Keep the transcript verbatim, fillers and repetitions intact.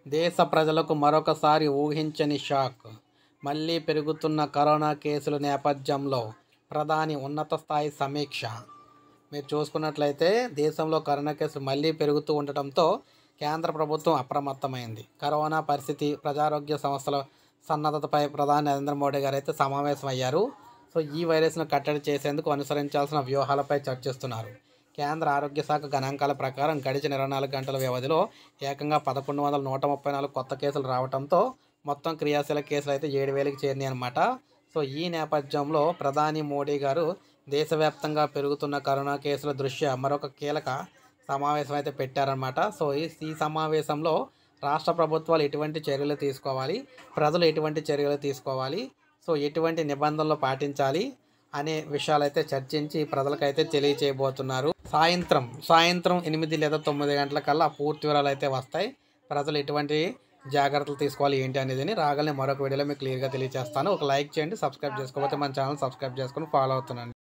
దేశ ప్రజలకు మరొకసారి ఊహించని షాక్. మళ్లీ పెరుగుతున్న కరోనా కేసుల నేపథ్యంలో ప్రధాని ఉన్నత స్థాయి సమీక్ష. మీరు చూసుకున్నట్లయితే దేశంలో కరోనా కేసులు మళ్లీ పెరుగుతూ ఉండటంతో కేంద్ర ప్రభుత్వం అప్రమత్తమైంది. కరోనా పరిస్థితి, ప్రజారోగ్య సంస్థల సన్నద్ధతపై ప్రధాని నరేంద్ర మోడీ గారు అయితే సమావేశమయ్యారు. సో ఈ వైరస్ను కట్టడి చేసేందుకు అనుసరించాల్సిన వ్యూహాలపై చర్చిస్తున్నారు. కేంద్ర ఆరోగ్య శాఖ గణాంకాల ప్రకారం గడిచిన ఇరవై నాలుగు గంటల వ్యవధిలో ఏకంగా పదకొండు వందల నూట ముప్పై నాలుగు కొత్త కేసులు రావడంతో మొత్తం క్రియాశీల కేసులు అయితే ఏడు వేలకు చేరినాయి అనమాట. సో ఈ నేపథ్యంలో ప్రధాని మోడీ గారు దేశవ్యాప్తంగా పెరుగుతున్న కరోనా కేసుల దృష్ట్యా మరొక కీలక సమావేశం అయితే పెట్టారనమాట. సో ఈ ఈ సమావేశంలో రాష్ట్ర ప్రభుత్వాలు ఎటువంటి చర్యలు తీసుకోవాలి, ప్రజలు ఎటువంటి చర్యలు తీసుకోవాలి, సో ఎటువంటి నిబంధనలు పాటించాలి అనే విషయాలైతే చర్చించి ప్రజలకైతే తెలియచేయబోతున్నారు. సాయంత్రం సాయంత్రం ఎనిమిది లేదా తొమ్మిది గంటల కల్లా పూర్తి వివరాలు అయితే వస్తాయి. ప్రజలు ఎటువంటి జాగ్రత్తలు తీసుకోవాలి ఏంటి అనేది రాగానే మరొక వీడియోలో మీకు క్లియర్గా తెలియజేస్తాను. ఒక లైక్ చేయండి, సబ్స్క్రైబ్ చేసుకోకపోతే మన ఛానల్ సబ్స్క్రైబ్ చేసుకొని ఫాలో అవుతున్నాను.